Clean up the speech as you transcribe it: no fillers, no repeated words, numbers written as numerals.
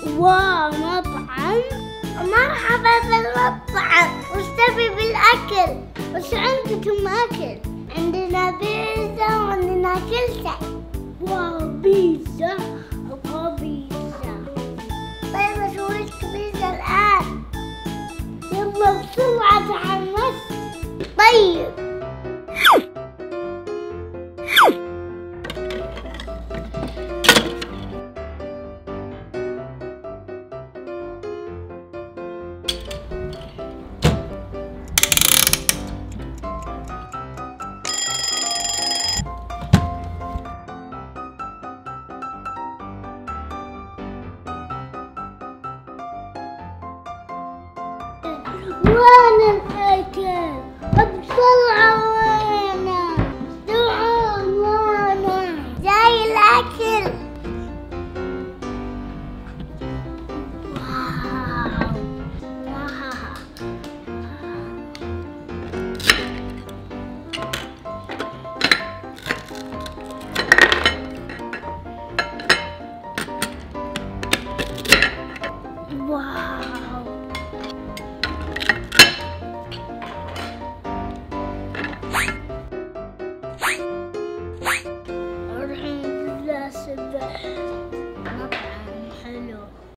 واو مطعم. مرحبا بالمطعم، وش تبي بالأكل؟ وش عندكم أكل؟ عندنا بيتزا وعندنا كل شيء. واو بيتزا، أبغى بيتزا. طيب أسوي لك بيتزا الآن. يلا بسرعة تحمست. طيب واو